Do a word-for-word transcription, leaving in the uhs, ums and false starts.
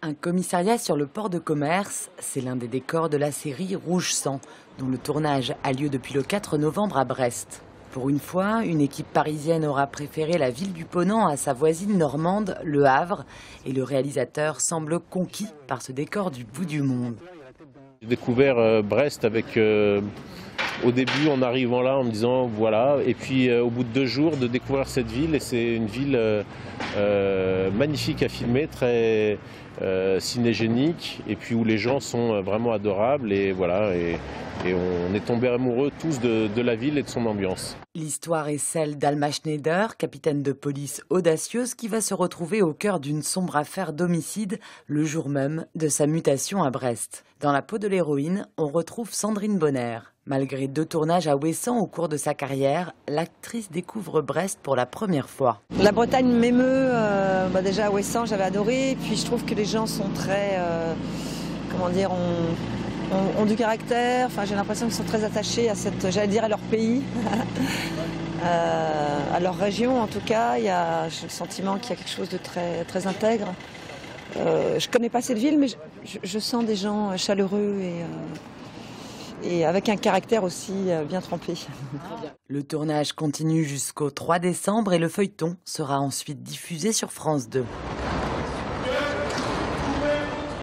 Un commissariat sur le port de commerce, c'est l'un des décors de la série Rouge Sang, dont le tournage a lieu depuis le quatre novembre à Brest. Pour une fois, une équipe parisienne aura préféré la ville du Ponant à sa voisine normande, Le Havre, et le réalisateur semble conquis par ce décor du bout du monde. J'ai découvert euh, Brest avec, euh, au début en arrivant là en me disant voilà, et puis euh, au bout de deux jours de découvrir cette ville, et c'est une ville euh, euh, magnifique à filmer, très euh, cinégénique, et puis où les gens sont vraiment adorables, et voilà, et, et on est tombés amoureux tous de, de la ville et de son ambiance. L'histoire est celle d'Alma Schneider, capitaine de police audacieuse qui va se retrouver au cœur d'une sombre affaire d'homicide le jour même de sa mutation à Brest. Dans la peau de l'héroïne, on retrouve Sandrine Bonner. Malgré deux tournages à Ouessant au cours de sa carrière, l'actrice découvre Brest pour la première fois. La Bretagne m'émeut, euh, bah déjà à Ouessant j'avais adoré, et puis je trouve que les gens sont très, euh, comment dire, ont, ont, ont du caractère, enfin j'ai l'impression qu'ils sont très attachés à cette, j'allais dire à leur pays, euh, à leur région en tout cas, il y a, j'ai le sentiment qu'il y a quelque chose de très, très intègre. Euh, je ne connais pas cette ville, mais je, je sens des gens chaleureux et... Euh, et avec un caractère aussi bien trempé. Le tournage continue jusqu'au trois décembre et le feuilleton sera ensuite diffusé sur France deux.